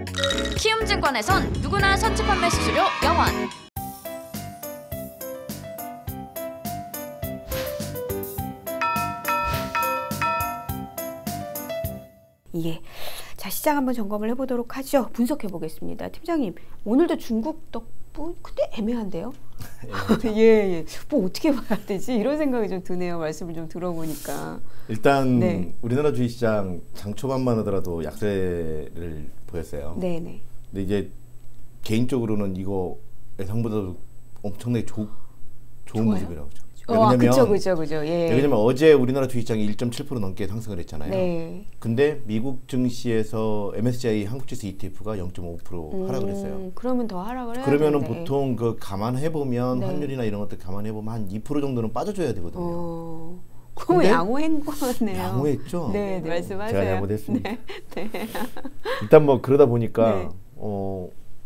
키움증권에선 누구나 선취 판매 수수료 0원. 예. 자, 시장 한번 점검을 해보도록 하죠. 분석해 보겠습니다. 팀장님, 오늘도 중국 덕분 근데 애매한데요? 예. 뭐 어떻게 봐야 되지? 이런 생각이 좀 드네요. 말씀을 좀 들어보니까. 일단 네. 우리나라 주식시장 장 초반만 하더라도 약세를 보였어요. 네네. 근데 이제 개인적으로는 이거 예상보다도 엄청나게 좋은 모습이라고 보죠. 그죠. 예. 왜냐면 어제 우리나라 주식시장이 1.7% 넘게 상승을 했잖아요. 네. 근데 미국 증시에서 MSCI 한국지수 ETF가 0.5% 하락을 했어요. 그러면 더 하락을 해야 그러면은 되는데. 보통 그 감안해 보면 네. 환율이나 이런 것들 감안해 보면 한 2% 정도는 빠져줘야 되거든요. 그럼 양호한 거네요. 양호했죠. 네, 말씀하세요. 제가 잘못했습니다. 네. 일단 뭐 그러다 보니까 네.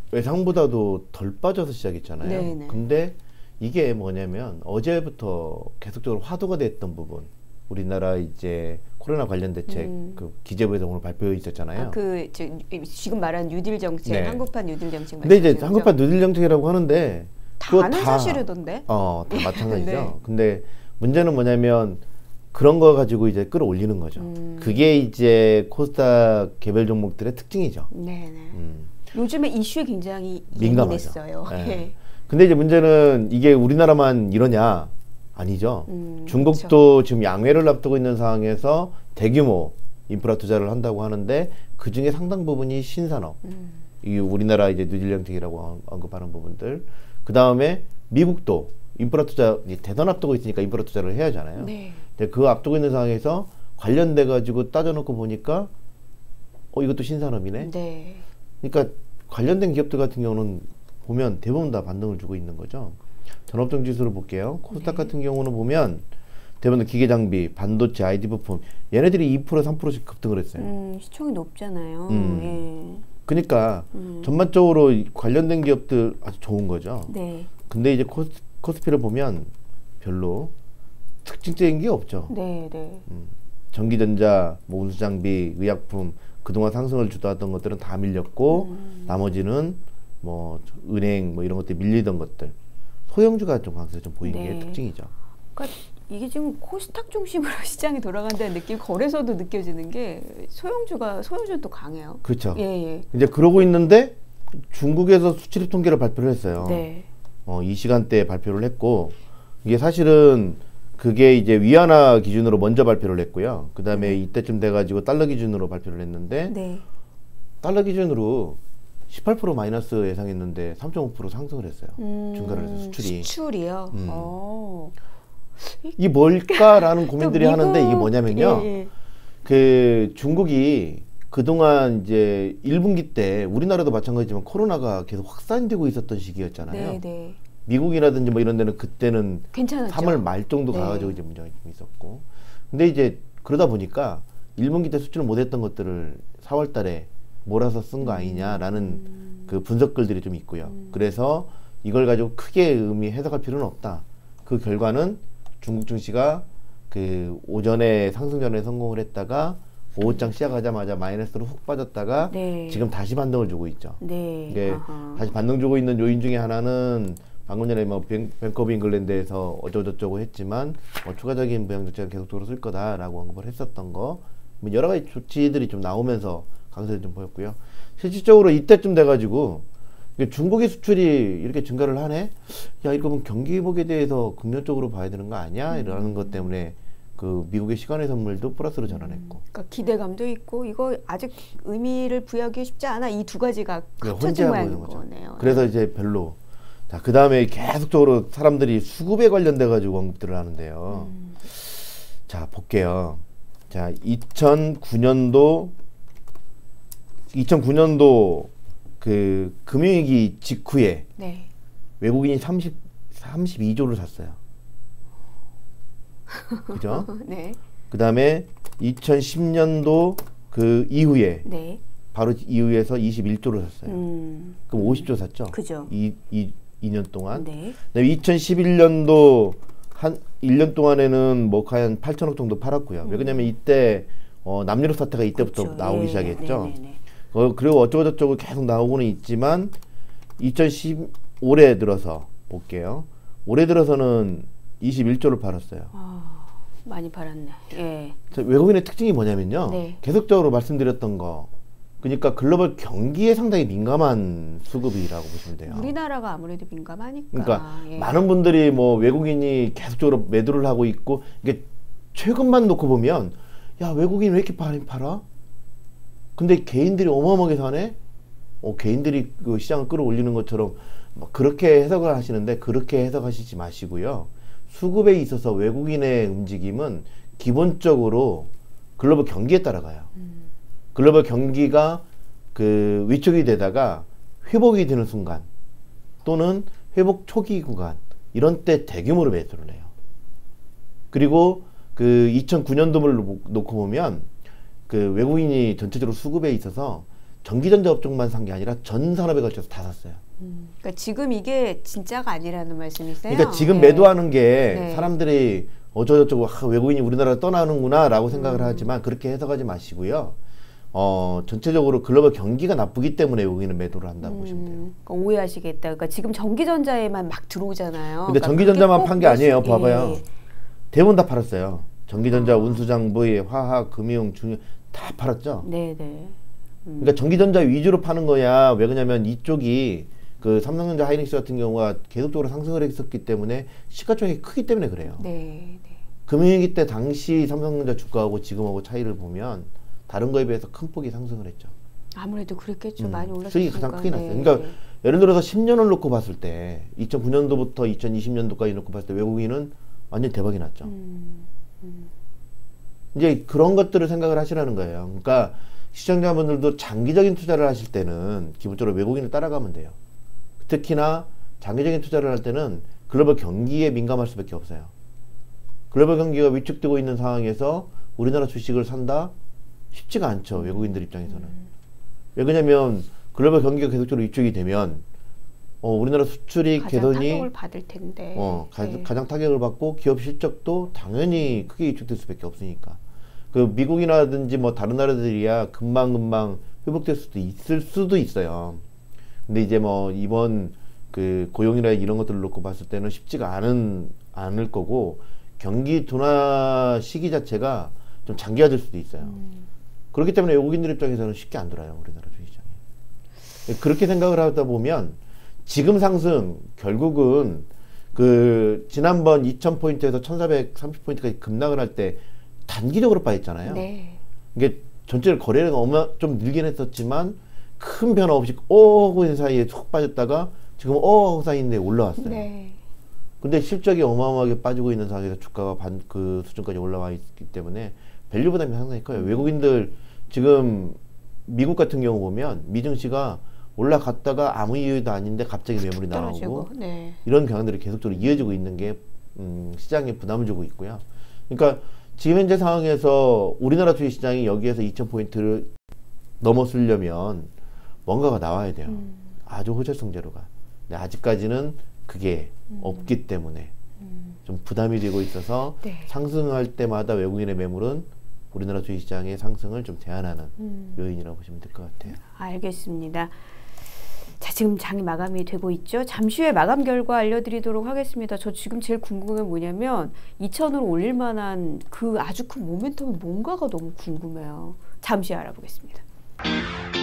예상보다도 덜 빠져서 시작했잖아요. 네네. 근데 이게 뭐냐면 어제부터 계속적으로 화두가 됐던 부분, 우리나라 이제 코로나 관련 대책 그 기재부에서 오늘 발표해 있었잖아요. 지금 말한 뉴딜 정책, 네. 한국판 뉴딜 정책. 근데 이제 한국판 뉴딜 정책이라고 하는데 다 아는 사실이던데. 다 마찬가지죠. 네. 근데 문제는 뭐냐면 그런 거 가지고 이제 끌어올리는 거죠. 그게 이제 코스닥 개별 종목들의 특징이죠. 네네. 요즘에 이슈에 굉장히 민감하죠. 예민했어요. 네. 네. 근데 이제 문제는 이게 우리나라만 이러냐? 아니죠. 중국도 그렇죠. 지금 양회를 앞두고 있는 상황에서 대규모 인프라 투자를 한다고 하는데 그 중에 상당 부분이 신산업. 이 우리나라 이제 뉴딜 정책이라고 언급하는 부분들. 그 다음에 미국도 인프라 투자 대선 앞두고 있으니까 인프라 투자를 해야 하잖아요. 네. 근데 그 앞두고 있는 상황에서 관련돼 가지고 따져놓고 보니까 이것도 신산업이네. 네. 그러니까 관련된 기업들 같은 경우는 보면 대부분 다 반등을 주고 있는 거죠. 전업종 지수를 볼게요. 코스닥 같은 경우는 보면 대부분 기계 장비, 반도체, IT 부품 얘네들이 2% 3%씩 급등을 했어요. 시총이 높잖아요. 예. 그러니까 전반적으로 관련된 기업들 아주 좋은 거죠. 네. 근데 이제 코스피를 보면 별로 특징적인 게 없죠. 네. 전기전자, 뭐 운수장비, 의약품 그동안 상승을 주도하던 것들은 다 밀렸고 나머지는 뭐 은행 뭐 이런 것들 밀리던 것들 소형주가 좀 강세가 좀 보이는 게 특징이죠. 그러니까 이게 지금 코스닥 중심으로 시장이 돌아간다는 느낌, 거래소도 느껴지는 게 소형주는 또 강해요. 그렇죠. 예. 이제 그러고 있는데 중국에서 수출입 통계를 발표를 했어요. 네. 이 시간대에 발표를 했고 이게 사실은 그게 이제 위안화 기준으로 먼저 발표를 했고요. 그 다음에 이때쯤 돼가지고 달러 기준으로 발표를 했는데 네. 달러 기준으로 18% 마이너스 예상했는데 3.5% 상승을 했어요. 중간을 해서 수출이. 수출이요? 이게 뭘까라는 고민들이 하는데 이게 뭐냐면요. 예. 그 중국이 그동안 이제 1분기 때 우리나라도 마찬가지지만 코로나가 계속 확산되고 있었던 시기였잖아요. 네. 미국이라든지 뭐 이런 데는 그때는 괜찮았죠. 3월 말 정도 가가지고 이제 문제가 좀 있었고. 근데 이제 그러다 보니까 1분기 때 수출을 못했던 것들을 4월 달에 몰아서 쓴 거 아니냐라는 그 분석글들이 좀 있고요. 그래서 이걸 가지고 크게 해석할 필요는 없다. 그 결과는 중국 증시가 그 오전에 상승전에 성공을 했다가 오후장 시작하자마자 마이너스로 훅 빠졌다가 지금 다시 반등을 주고 있죠. 이게 다시 반등 주고 있는 요인 중에 하나는 방금 전에 뭐 뱅크 오브 잉글랜드에서 어쩌고저쩌고 했지만 추가적인 부양 조치가 계속적으로 쓸 거다라고 언급을 했었던 거, 뭐 여러 가지 조치들이 좀 나오면서 강세를 좀 보였고요. 실질적으로 이때쯤 돼가지고 중국의 수출이 이렇게 증가를 하네? 야, 이거 보면 경기 회복에 대해서 긍정적으로 봐야 되는 거 아니야? 이러는 것 때문에 그 미국의 시간의 선물도 플러스로 전환했고. 그러니까 기대감도 있고 이거 아직 의미를 부여하기 쉽지 않아. 이 두 가지가 합쳐진 모양인 거네요. 그래서 이제 별로. 자, 그 다음에 계속적으로 사람들이 수급에 관련돼 가지고 언급들을 하는데요. 자, 볼게요. 자, 2009년도 그 금융위기 직후에 외국인이 32조를 샀어요. 그죠? 네. 그 다음에 2010년도 그 이후에 바로 이후에서 21조를 샀어요. 그럼 50조 샀죠? 그죠. 2년 동안. 네. 2011년도 한 1년 동안에는 뭐 한 8천억 정도 팔았고요. 왜냐면 이때 남유럽 사태가 이때부터 그렇죠. 나오기 시작했죠. 그리고 어쩌고저쩌고 계속 나오고는 있지만 2010 올해 들어서 볼게요. 올해 들어서는 21조를 팔았어요. 많이 팔았네. 예. 외국인의 특징이 뭐냐면요. 네. 계속적으로 말씀드렸던 거. 그러니까 글로벌 경기에 상당히 민감한 수급이라고 보시면 돼요. 우리나라가 아무래도 민감하니까. 그러니까 예. 많은 분들이 뭐 외국인이 계속적으로 매도를 하고 있고 이게 최근만 놓고 보면 야 외국인 왜 이렇게 많이 팔아? 근데 개인들이 어마어마하게 사네? 개인들이 그 시장을 끌어올리는 것처럼 뭐 그렇게 해석을 하시는데 그렇게 해석하시지 마시고요. 수급에 있어서 외국인의 움직임은 기본적으로 글로벌 경기에 따라가요. 글로벌 경기가 그 위축이 되다가 회복이 되는 순간 또는 회복 초기 구간 이런 때 대규모로 매수를 해요. 그리고 그 2009년도를 놓고 보면 그 외국인이 전체적으로 수급에 있어서 전기전자 업종만 산 게 아니라 전 산업에 걸쳐서 다 샀어요. 그러니까 지금 이게 진짜가 아니라는 말씀이세요? 그러니까 지금 네. 매도하는 게 네. 사람들이 어쩌고저쩌고 외국인이 우리나라를 떠나는구나 라고 생각을 하지만 그렇게 해석하지 마시고요. 전체적으로 글로벌 경기가 나쁘기 때문에 외국인은 매도를 한다고 보시면 돼요. 그러니까 오해하시겠다. 그러니까 지금 전기전자에만 막 들어오잖아요. 근데 그러니까 전기전자만 그게 판 게 아니에요. 꼭 봐봐요. 예. 대부분 다 팔았어요. 전기전자, 운수장비, 화학, 금융, 중요 다 팔았죠. 네네. 그러니까 전기전자 위주로 파는 거야. 왜 그러냐면 이쪽이 그 삼성전자, 하이닉스 같은 경우가 계속적으로 상승을 했었기 때문에 시가총액이 크기 때문에 그래요. 네. 금융위기 때 당시 삼성전자 주가하고 지금하고 차이를 보면 다른 거에 비해서 큰 폭이 상승을 했죠. 아무래도 그랬겠죠. 많이 올랐으니까. 수익이 가장 크게 났어요. 네. 그러니까 예를 들어서 10년을 놓고 봤을 때 2009년도부터 2020년도까지 놓고 봤을 때 외국인은 완전 대박이 났죠. 이제 그런 것들을 생각을 하시라는 거예요. 그러니까 시청자분들도 장기적인 투자를 하실 때는 기본적으로 외국인을 따라가면 돼요. 특히나 장기적인 투자를 할 때는 글로벌 경기에 민감할 수밖에 없어요. 글로벌 경기가 위축되고 있는 상황에서 우리나라 주식을 산다? 쉽지가 않죠. 외국인들 입장에서는. 왜 그러냐면 글로벌 경기가 계속적으로 위축이 되면 우리나라 수출이 가장 개선이 타격을 받을 텐데. 네. 가장 타격을 받고 기업 실적도 당연히 크게 위축될 수밖에 없으니까. 그 미국이라든지 뭐 다른 나라들이야 금방 회복될 수도 있을 수도 있어요. 근데 이제 뭐 이번 그 고용이나 이런 것들을 놓고 봤을 때는 쉽지가 않을 거고 경기 둔화 시기 자체가 좀 장기화될 수도 있어요. 그렇기 때문에 외국인들 입장에서는 쉽게 안 돌아요. 우리나라 주식시장이. 그렇게 생각을 하다 보면 지금 상승 결국은 그 지난번 2000포인트에서 1430포인트까지 급락을 할 때 단기적으로 빠졌잖아요. 네. 이게 전체 거래가 좀 늘긴 했었지만 큰 변화 없이 하고 있는 사이에 쏙 빠졌다가 지금 하고 사이인데 올라왔어요. 네. 근데 실적이 어마어마하게 빠지고 있는 상황에서 주가가 그 수준까지 올라와 있기 때문에 밸류 부담이 상당히 커요. 외국인들 지금 미국 같은 경우 보면 미증시가 올라갔다가 아무 이유도 아닌데 갑자기 매물이 나오고 네. 이런 경향들이 계속적으로 이어지고 있는 게 시장에 부담을 주고 있고요. 그러니까 지금 현재 상황에서 우리나라 주식시장이 여기에서 2000포인트를 넘어서려면 뭔가가 나와야 돼요. 아주 호재성 재료가. 근데 아직까지는 그게 없기 때문에 좀 부담이 되고 있어서 네. 상승할 때마다 외국인의 매물은 우리나라 주식시장의 상승을 좀 제한하는 요인이라고 보시면 될 것 같아요. 알겠습니다. 자, 지금 장이 마감이 되고 있죠. 잠시 후에 마감 결과 알려드리도록 하겠습니다. 저 지금 제일 궁금한 게 뭐냐면 2000으로 올릴 만한 그 아주 큰 모멘텀이 뭔가가 너무 궁금해요. 잠시 후에 알아보겠습니다.